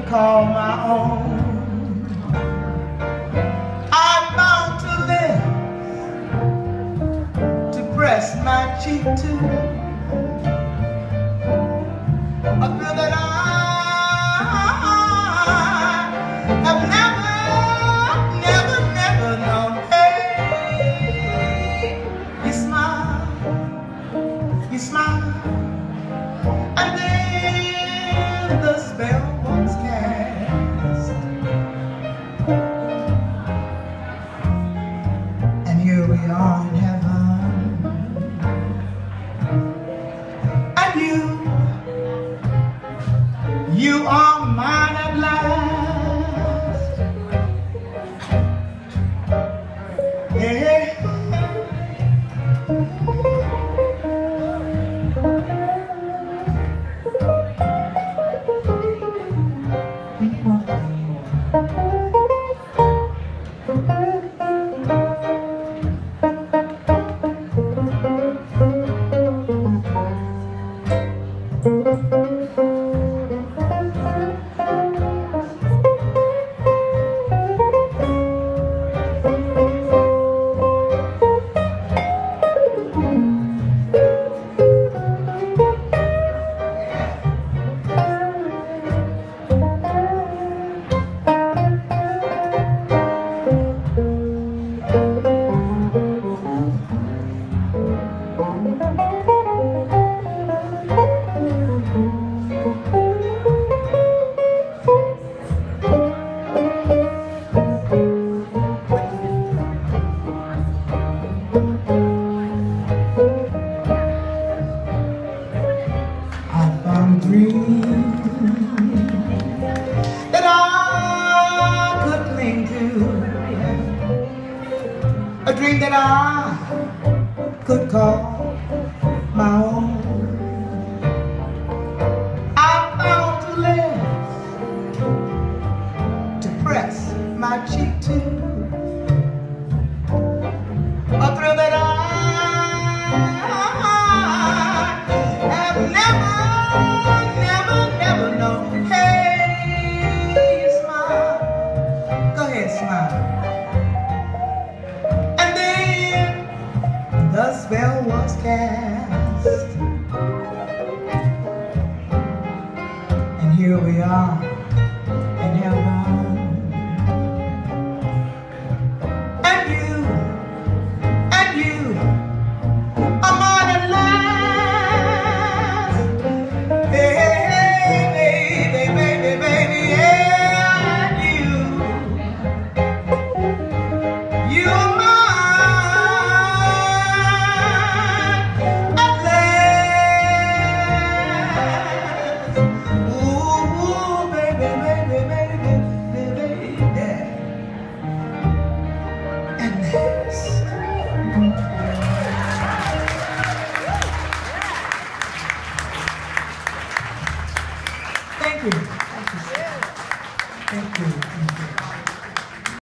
call my own. I'm bound to live to press my cheek to a thrill that I have never known. Hey, you smile, and then the spell was cast, and here we are in heaven, and you are mine at last. Yeah. Dream that I could cling to, a dream that I could call my own. I found to live to press my cheek to a thrill that I have never known. Hey, smile, go ahead, smile. And then the spell was cast, and here we are